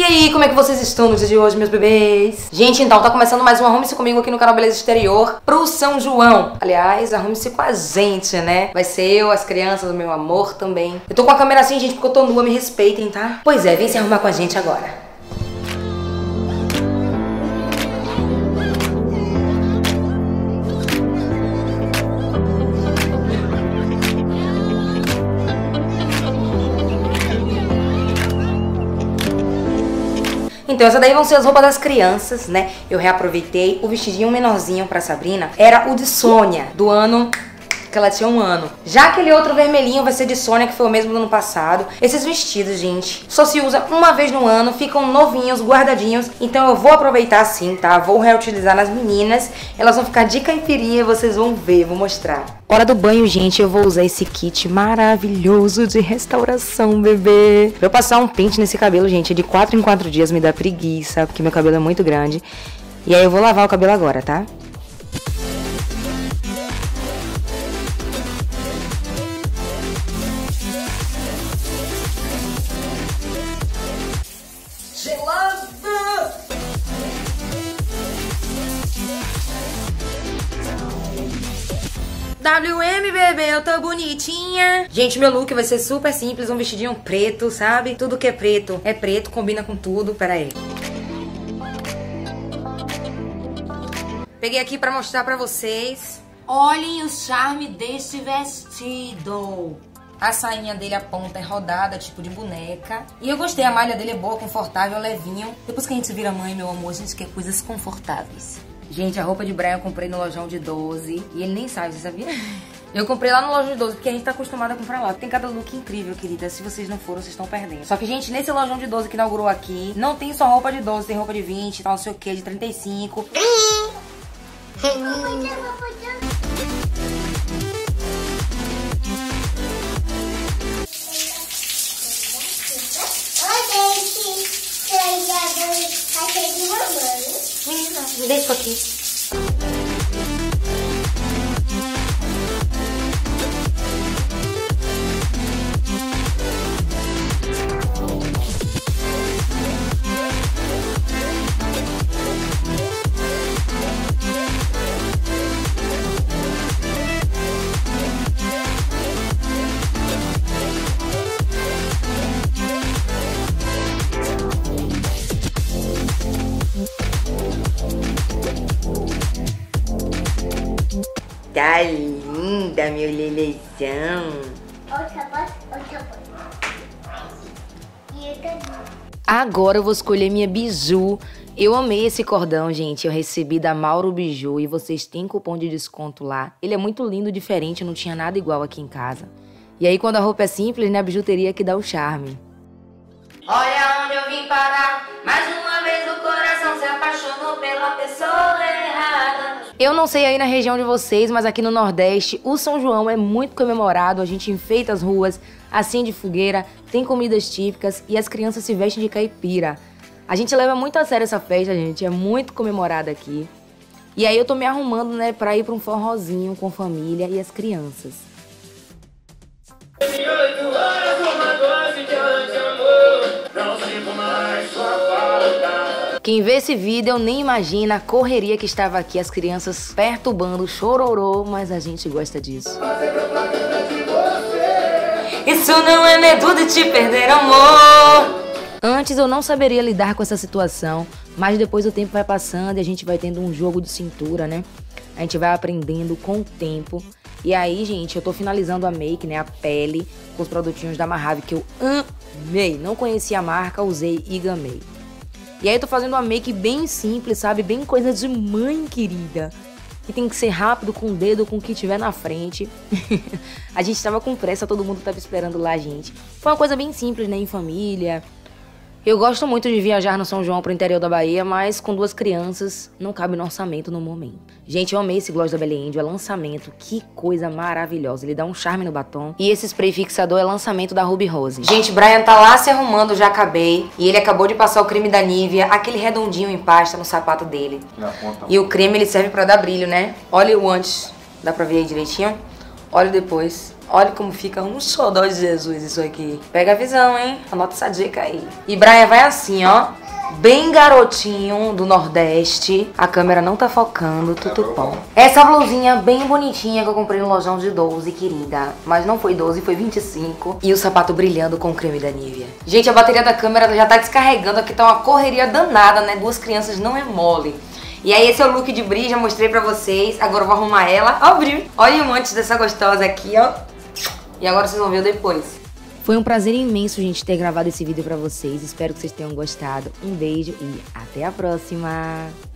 aí, como é que vocês estão no dia de hoje, meus bebês? Gente, então, tá começando mais um Arrume-se comigo aqui no canal Beleza Exterior pro São João. Aliás, arrume-se com a gente, né? Vai ser eu, as crianças, o meu amor também. Eu tô com a câmera assim, gente, porque eu tô nua, me respeitem, tá? Pois é, vem se arrumar com a gente agora. Então, essa daí vão ser as roupas das crianças, né? Eu reaproveitei o vestidinho menorzinho pra Sabrina. Era o de Sônia, do ano que ela tinha 1 ano. Já aquele outro vermelhinho vai ser de Sônia, que foi o mesmo do ano passado. Esses vestidos, gente, só se usa uma vez no ano, ficam novinhos, guardadinhos. Então eu vou aproveitar sim, tá? Vou reutilizar nas meninas. Elas vão ficar de caipirinha, vocês vão ver, vou mostrar. Hora do banho, gente, eu vou usar esse kit maravilhoso de restauração, bebê. Pra eu passar um pente nesse cabelo, gente, de 4 em 4 dias me dá preguiça, porque meu cabelo é muito grande. E aí eu vou lavar o cabelo agora, tá? WM, bebê, eu tô bonitinha. Gente, meu look vai ser super simples, um vestidinho preto, sabe? Tudo que é preto, combina com tudo. Pera aí. Peguei aqui pra mostrar pra vocês. Olhem o charme desse vestido. A sainha dele, a ponta é rodada, tipo de boneca. E eu gostei, a malha dele é boa, confortável, levinho. Depois que a gente vira mãe, meu amor, a gente quer coisas confortáveis. Gente, a roupa de Brian eu comprei no lojão de 12. E ele nem sabe, você sabia? Eu comprei lá no lojão de 12, porque a gente tá acostumada a comprar lá. Tem cada look incrível, querida. Se vocês não foram, vocês estão perdendo. Só que, gente, nesse lojão de 12 que inaugurou aqui, não tem só roupa de 12, tem roupa de 20, tal, não sei o que, de 35. Menina, me deixa aqui. Tá linda, meu lelezão. Agora eu vou escolher minha biju. Eu amei esse cordão, gente. Eu recebi da Mauro Biju e vocês têm cupom de desconto lá. Ele é muito lindo, diferente, não tinha nada igual aqui em casa. E aí, quando a roupa é simples, né, a bijuteria que dá o charme. Olha onde eu vim parar. Mais uma vez o coração se apaixonou pela pessoa errada. Eu não sei aí na região de vocês, mas aqui no Nordeste, o São João é muito comemorado. A gente enfeita as ruas, acende fogueira, tem comidas típicas e as crianças se vestem de caipira. A gente leva muito a sério essa festa, gente. É muito comemorada aqui. E aí eu tô me arrumando, né, pra ir pra um forrozinho com família e as crianças. Quem vê esse vídeo nem imagina a correria que estava aqui, as crianças perturbando, chororô, mas a gente gosta disso. Isso não é medo de te perder, amor. Antes eu não saberia lidar com essa situação, mas depois o tempo vai passando e a gente vai tendo um jogo de cintura, né? A gente vai aprendendo com o tempo. E aí, gente, eu tô finalizando a make, né, a pele, com os produtinhos da Mahave que eu amei. Não conhecia a marca, usei e gamei. E aí eu tô fazendo uma make bem simples, sabe? Bem coisa de mãe querida. Que tem que ser rápido, com o dedo, com o que tiver na frente. A gente tava com pressa, todo mundo tava esperando lá, gente. Foi uma coisa bem simples, né? Em família. Eu gosto muito de viajar no São João pro interior da Bahia, mas com 2 crianças não cabe no orçamento no momento. Gente, eu amei esse gloss da Belle Índio, é lançamento, que coisa maravilhosa. Ele dá um charme no batom. E esse spray fixador é lançamento da Ruby Rose. Gente, Brian tá lá se arrumando, já acabei. E ele acabou de passar o creme da Nivea, aquele redondinho em pasta no sapato dele. E o creme ele serve pra dar brilho, né? Olha o antes, dá pra ver aí direitinho. Olha depois. Olha como fica um xodó de Jesus isso aqui. Pega a visão, hein? Anota essa dica aí. E Brian vai assim, ó. Bem garotinho do Nordeste. A câmera não tá focando, tutupom. Essa blusinha bem bonitinha que eu comprei no lojão de 12, querida. Mas não foi 12, foi 25. E o sapato brilhando com o creme da Nivea. Gente, a bateria da câmera já tá descarregando. Aqui tá uma correria danada, né? 2 crianças não é mole. E aí esse é o look de Bri, já mostrei pra vocês. Agora eu vou arrumar ela. Ó, Bri, olha um antes dessa gostosa aqui, ó. E agora vocês vão ver o depois. Foi um prazer imenso, gente, ter gravado esse vídeo pra vocês. Espero que vocês tenham gostado. Um beijo e até a próxima!